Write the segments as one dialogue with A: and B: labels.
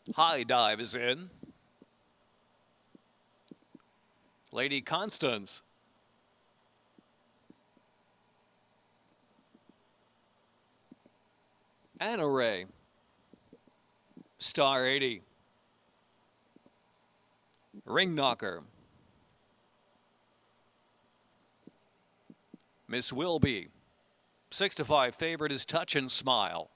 A: High Dive is in. Lady Constance. Anna Ray. Star 80. Ring Knocker. Miss Wilby. 6-5 favorite is Touch and Smile.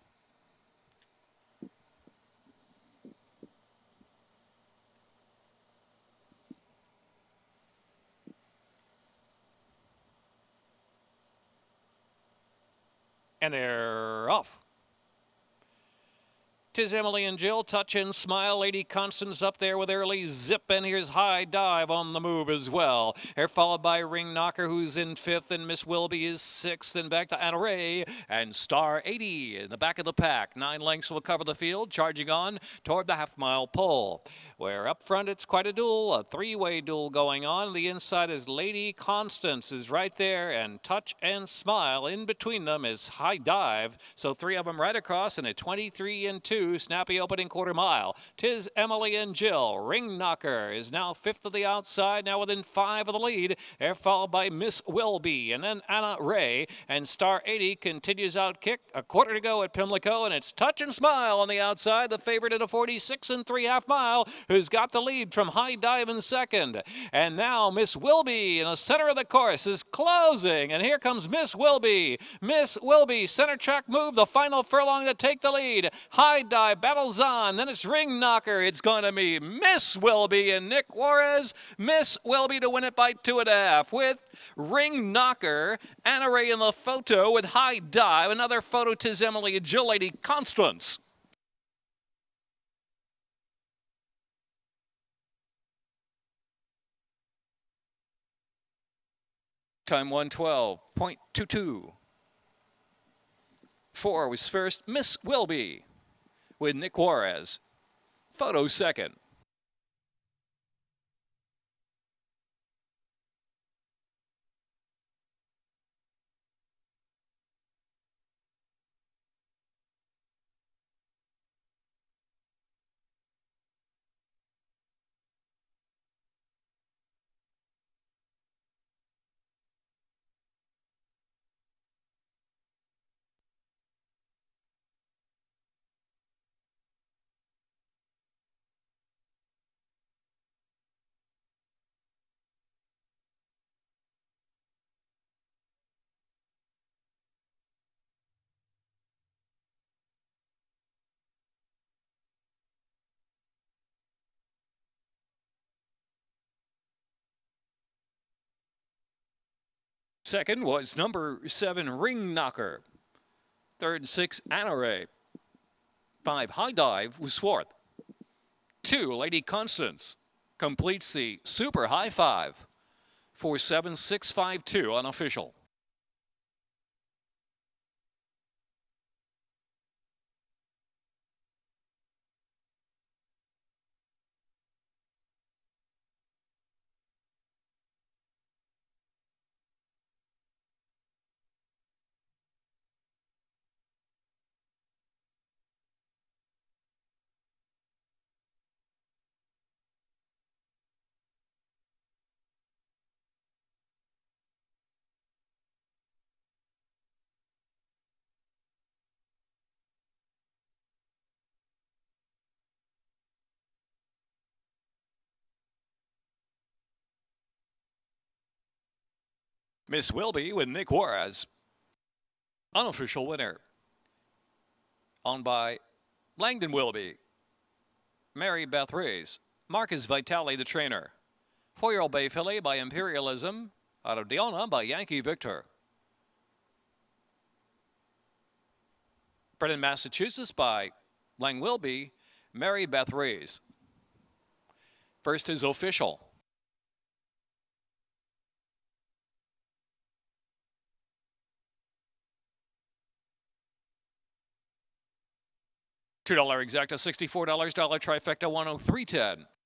A: And they're off. 'Tis Emily and Jill, Touch and Smile. Lady Constance up there with early Zip, and here's High Dive on the move as well. They're followed by Ring Knocker, who's in 5th, and Miss Wilby is 6th, and back to Anna Ray and Star 80 in the back of the pack. 9 lengths will cover the field, charging on toward the half-mile pole. Where up front, it's quite a duel, a 3-way duel going on. The inside is Lady Constance is right there, and Touch and Smile. In between them is High Dive. So 3 of them right across in a 23 and 2. Snappy opening quarter mile. 'Tis Emily and Jill. Ring Knocker is now 5th of the outside, now within 5 of the lead. They're followed by Miss Wilby and then Anna Ray. And Star 80 continues out kick. A quarter to go at Pimlico, and it's Touch and Smile on the outside. The favorite at a 46 and 3/2 mile, who's got the lead from High Dive in 2nd. And now Miss Wilby in the center of the course is closing. And here comes Miss Wilby. Miss Wilby, center track move, the final furlong to take the lead. High Dive battles on. Then it's Ring Knocker. It's going to be Miss Wilby and Nick Juarez. Miss Wilby to win it by 2.5 with Ring Knocker. Anna Ray in the photo with High Dive. Another photo, 'tis Emily and Jill. Lady Constance. Time 1:12.22. 4 was first, Miss Wilby with Nick Juarez. Photo second. Second was number 7, Ring Knocker. 3rd and 6th, Anna Ray. 5, High Dive was 4th. 2, Lady Constance completes the super high 5. 4-7-6-5-2 unofficial. Miss Wilby with Nick Juarez. Unofficial winner. Owned by Langdon Wilby, Mary Beth Rees, Marcus Vitale the trainer. 4-year-old Bay filly by Imperialism, out of Deona by Yankee Victor. Bred in Massachusetts by Lang Wilby, Mary Beth Rees. First is Official. $2 exacta, $64, dollar trifecta, 103.10.